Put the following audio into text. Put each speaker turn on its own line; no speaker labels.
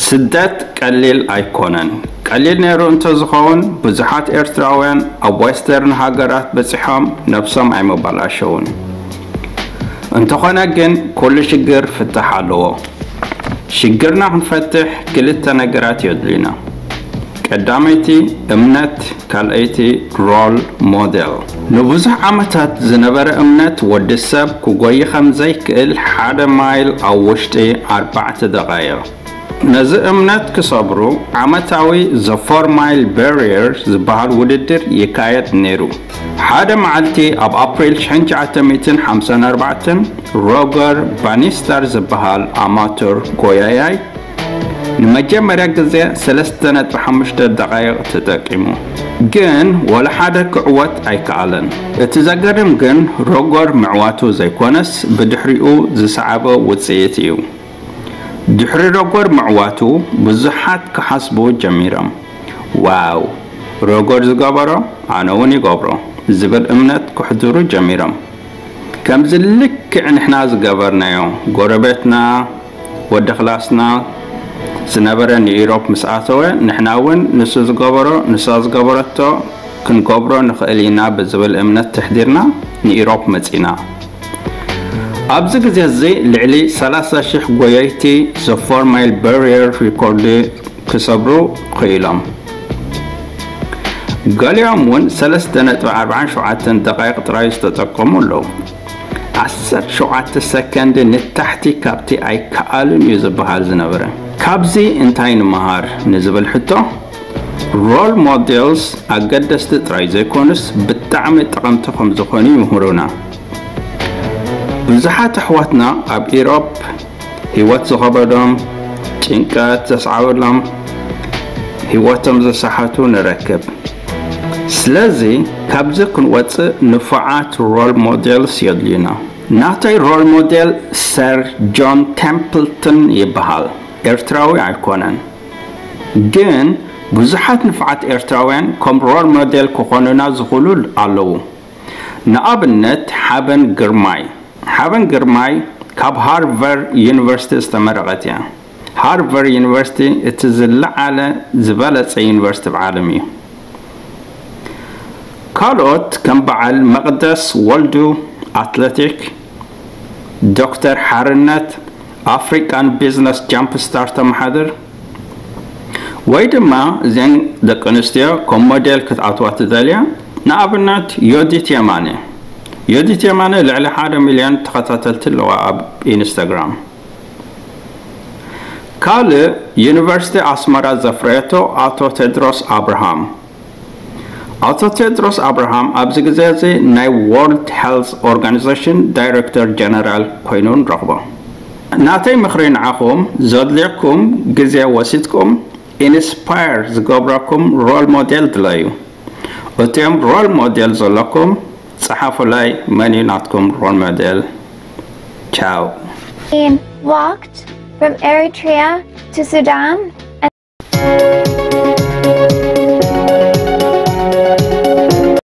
ስደት ቀሊል ኣይኮነን ቀሊል ነይሩ እንተዝኸውን ብዙሓት ኤርትራውያን ኣብ ዌስተርን ሃገራት በፂሖም ነፍሶም ኣይመባላሸውን እንተኾነ ግን ኩሉ ሽግር ፍትሕ ኣለዎ ሽግርና ክንፈትሕ ክልተ ነገራት የድሊና ቀዳመይቲ እምነት ካልአይቲ ሮል ሞዴል ንብዙሕ ዓመታት ዝነበረ እምነት ወዲ ሰብ ክጎይ ከምዘይ ክእል 1 ማይል ኣብ ውሽጢ 4 ደቂቃ ነዚ እምነት ክሰብሩ ዓመታዊ ዘ 4 ማይል ባሪየር ዝበሃል ውድድር ይካየድ ነይሩ ሓደ መዓልቲ ኣብ ኣፕሪል 1954 ሮገር ባኒስተር ዝበሃል ኣማተር ጎያያይ ንመጀመርያ ግዜ 3.5 ደቂቃ ተጠቂሙ ግን ወላ ሓደ ክዕወት ኣይከኣለን እቲ ዘገርም ግን ሮገር ምዕዋቱ ዘይኮነስ ብድሕሪኡ ዝሰዓበ ውፅኢት እዩ ድሕሪ ሮገር ምዕዋቱ ብዙሓት ክሓስቡ ጀሚሮም ዋው ሮገር ዝገበሮ ኣነ እውን ይገብሮ ዝብል እምነት ክሕድሩ ጀሚሮም ከምዚ ልክዕ ንሕና ዝገበርናዮ ጎረቤትና ወዲ ክላስና ዝነበረ ንኢሮፕ ምስኣተወ ንሕና እውን ንሱ ዝገበሮ ንሳ ዝገበረቶ ክንገብሮ ንኽእል ኢና ብዝብል እምነት ተሕዲርና ንኢሮፕ መፂና ኣብዚ ግዜ እዚ ልዕሊ 30,000 ጎየይቲ ዘ 4 ማይል ባሪየር ሪኮርድ ክሰብሩ ክኢሎም ገሊኦም እውን 3.47 ደቂቃ ጥራይ ዝተጠቀሙ ኣለዉ 17 ሰከንድ ንታሕቲ ካብቲ ኣይከኣልን እዩ ዝበሃል ዝነበረ ካብዚ እንታይ ንምሃር ንዝብል ሕቶ ሮል ሞዴልስ ኣገደስቲ ጥራይ ዘይኮኑስ ብጣዕሚ ጠቐምቲ ከም ዝኾኑ ይምህሩና ብዙሓት ኣሕዋትና ኣብ ኢሮፕ ህይወት ዝኸበዶም ጭንቀት ዘስዓበሎም ህይወቶም ዘሳሓቱ ንረክብ ስለዚ ካብዚ ክንወፅእ ንፉዓት ሮል ሞዴልስ የድልዩና ናተይ ሮል ሞዴል ሰር ጆን ቴምፕልተን ይበሃል ኤርትራዊ ኣይኮነን ግን ብዙሓት ንፉዓት ኤርትራውያን ከም ሮል ሞዴል ክኾኑና ዝኽእሉ ኣለዉ ንኣብነት ሓበን ግርማይ ካብ ሃርቫርድ ዩኒቨርሲቲ ዝተመረቐት እያ ሃርቫርድ ዩኒቨርሲቲ እቲ ዝለዓለ ዝበለፀ ዩኒቨርሲቲ ብዓለም እዩ ካልኦት ከም በዓል መቕደስ ወልዱ ኣትሌቲክ ዶክተር ሓርነት ኣፍሪካን ቢዝነስ ጃምፕ ስታርት ተመሓድር ወይ ድማ እዘን ደቂ ኣንስትዮ ከም ሞዴል ክትኣትዋ ትደልያ ንኣብነት ዮዲት የማነ ልዕሊ 1 ሚልዮን ተኸታተልቲ ኣለዋ ኣብ ኢንስታግራም ካልእ ዩኒቨርሲቲ ኣስመራ ዘፍረየቶ ኣቶ ቴድሮስ ኣብርሃም ኣብዚ ግዜ እዚ ናይ ወርልድ ሄልት ኦርጋናይዜሽን ዳይሬክተር ጀነራል ኮይኑ ንረኽቦ ናተይ ምኽሪ ንዓኹም ዘድልየኩም ግዜ ወሲድኩም ኢንስፓየር ዝገብረኩም ሮል ሞዴል ድለዩ እቶም ሮል ሞዴል ዘለኩም صحافة من ينعطكم رول موديل. Ciao.
Walked from Eritrea to Sudan